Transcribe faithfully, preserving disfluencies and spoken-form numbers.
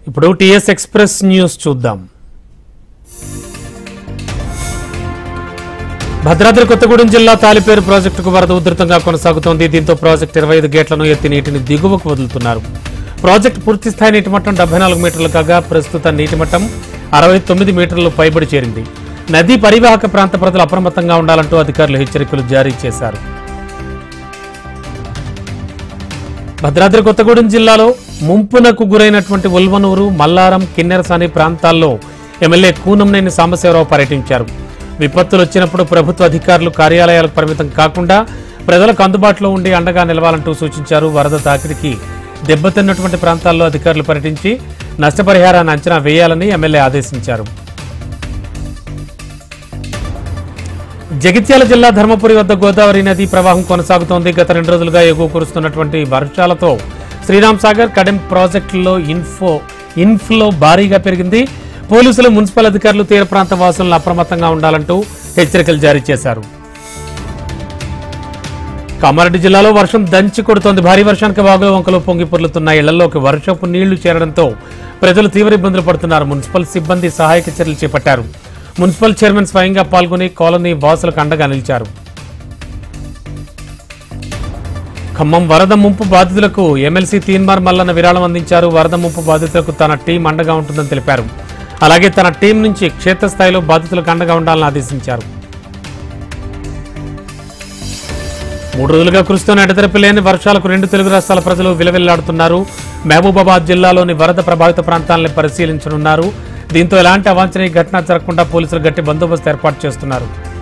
ఇప్పుడు TS express news చూద్దాం. భద్రాద్రి కొత్తగూడెం జిల్లా తాలిపేరు ప్రాజెక్టుకు వరద ఉధృతంగా కొనసాగుతోంది. దీంతో ప్రాజెక్టు ఇరవై ఐదు గేట్లను ఎత్తి నీటిని దిగువకు వదులుతున్నారు. ప్రాజెక్టు పూర్తిస్థాయి నీటిమట్టం డెబ్బై నాలుగు మీటర్లు కాగా ప్రస్తుత నీటిమట్టం అరవై తొమ్మిది మీటర్లు పైబడి చేరింది. నదీ పరివాహక ప్రాంత ప్రజలు అప్రమత్తంగా ఉండాలంటూ అధికారులు హెచ్చరికలు జారీ చేశారు. భద్రాద్రి కొత్తగూడెం జిల్లాలో ముంపునకు గురైనటువంటి ఉల్వనూరు, మల్లారం, కిన్నెరసాని ప్రాంతాల్లో ఎమ్మెల్యే కూనంనేని సాంబశివరావు పర్యటించారు. విపత్తులు వచ్చినప్పుడు ప్రభుత్వ అధికారులు కార్యాలయాలకు పరిమితం కాకుండా ప్రజలకు అందుబాటులో ఉండి అండగా నిలవాలంటూ సూచించారు. వరద తాకిడికి దెబ్బతిన్నటువంటి ప్రాంతాల్లో అధికారులు పర్యటించి నష్టపరిహారాన్ని అంచనా వేయాలని ఎమ్మెల్యే ఆదేశించారు. జగిత్యాల జిల్లా ధర్మపురి వద్ద గోదావరి నది ప్రవాహం కొనసాగుతోంది. గత రెండు రోజులుగా ఎగువ కురుస్తున్నటువంటి వర్షాలతో శ్రీరామ్ సాగర్, కడెం ప్రాజెక్టుల్లో ఇన్ఫో ఇన్ఫ్లో భారీగా పెరిగింది. పోలీసులు, మున్సిపల్ అధికారులు తీర ప్రాంత వాసులను అప్రమత్తంగా ఉండాలంటూ హెచ్చరికలు జారీ చేశారు. కామారెడ్డి జిల్లాలో వర్షం దంచి కొడుతోంది. భారీ వర్షానికి వాగుల వంకలు పొంగి పొర్లుతున్నాయి. ఇళ్లలోకి వర్షపు నీళ్లు చేరడంతో ప్రజలు తీవ్ర ఇబ్బందులు పడుతున్నారు. మున్సిపల్ సిబ్బంది సహాయక చర్యలు చేపట్టారు. మున్సిపల్ చైర్మన్ స్వయంగా పాల్గొని కాలనీ వాసులకు అండగా నిలిచారు. ఖమ్మం వరద ముంపు బాధితులకు ఎమ్మెల్సీ తీన్మార్ మల్లన్న విరాళం అందించారు. వరద ముంపు బాధితులకు తన టీం అండగా ఉంటుందని తెలిపారు. అలాగే తన టీం నుంచి క్షేత్రస్థాయిలో బాధితులకు అండగా ఉండాలని ఆదేశించారు. మూడు రోజులుగా కురుస్తున్న ఎడతెరిపి లేని వర్షాలకు రెండు తెలుగు రాష్ట్రాల ప్రజలు విలవిల్లాడుతున్నారు. మహబూబాబాద్ జిల్లాలోని వరద ప్రభావిత ప్రాంతాలను పరిశీలించనున్నారు. దీంతో ఎలాంటి అవాంఛనీయ ఘటన జరగకుండా పోలీసులు గట్టి బందోబస్తు ఏర్పాటు చేస్తున్నారు.